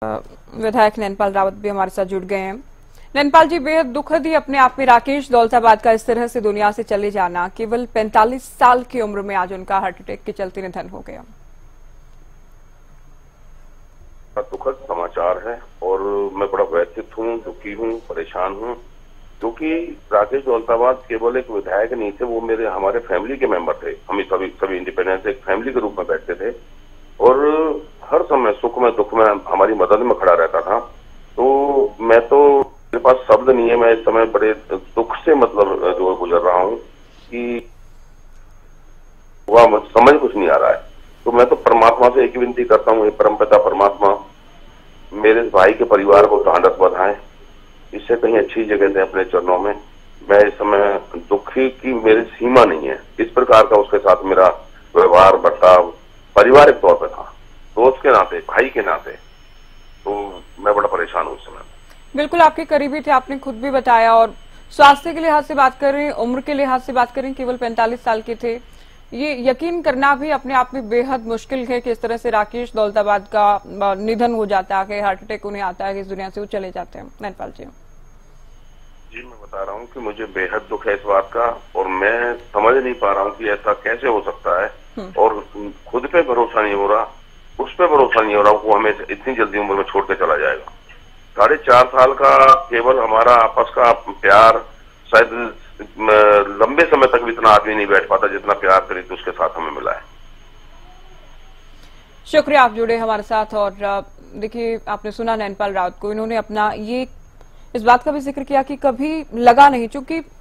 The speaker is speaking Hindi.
विधायक नैनपाल रावत भी हमारे साथ जुड़ गए हैं। नैनपाल जी, बेहद दुखद ही अपने आप में राकेश दौलताबाद का इस तरह से दुनिया से चले जाना, केवल 45 साल की उम्र में आज उनका हार्ट अटैक के चलते निधन हो गया। दुखद समाचार है और मैं बड़ा व्यथित हूँ, दुखी हूँ, परेशान हूँ, क्योंकि राकेश दौलताबाद केवल एक विधायक नहीं थे, वो हमारे फैमिली के मेंबर थे। हम सभी इंडिपेंडेंस एक फैमिली के रूप में बैठते थे और हर समय सुख में दुख में हमारी मदद में खड़ा रहता था। तो मैं तो मेरे पास शब्द नहीं है, मैं इस समय बड़े दुख से जो गुजर रहा हूँ कि वह समझ कुछ नहीं आ रहा है। तो मैं तो परमात्मा से एक ही विनती करता हूँ, परमपिता परमात्मा मेरे भाई के परिवार को ढांढस बंधाए, इससे कहीं अच्छी जगह दे अपने चरणों में। मैं इस समय दुखी की मेरी सीमा नहीं है। इस प्रकार का उसके साथ मेरा व्यवहार बर्ताव पारिवारिक तौर पर था, दोस्त के नाते, भाई के नाते, तो मैं बड़ा परेशान हूँ उस समय। बिल्कुल आपके करीबी थे, आपने खुद भी बताया। और स्वास्थ्य के लिहाज से बात करें, उम्र के लिहाज से बात करें, केवल 45 साल के थे। ये यकीन करना भी अपने आप में बेहद मुश्किल है कि इस तरह से राकेश दौलताबाद का निधन हो जाता है, हार्ट अटैक उन्हें आता है कि इस दुनिया से वो चले जाते हैं। नैनपाल जी मैं बता रहा हूँ कि मुझे बेहद दुख है इस बात का और मैं समझ नहीं पा रहा हूँ कि ऐसा कैसे हो सकता है। और खुद पे भरोसा नहीं हो रहा, उस पे भरोसा नहीं हो रहा, वो हमें इतनी जल्दी उम्र में छोड़ के चला जाएगा। 4.5 साल का केवल हमारा आपस का प्यार, शायद लंबे समय तक भी इतना आदमी नहीं बैठ पाता जितना प्यार करीब उसके साथ हमें मिला है। शुक्रिया, आप जुड़े हमारे साथ। और देखिए, आपने सुना नैनपाल रावत को, इन्होंने अपना ये इस बात का भी जिक्र किया कि कभी लगा नहीं, चूंकि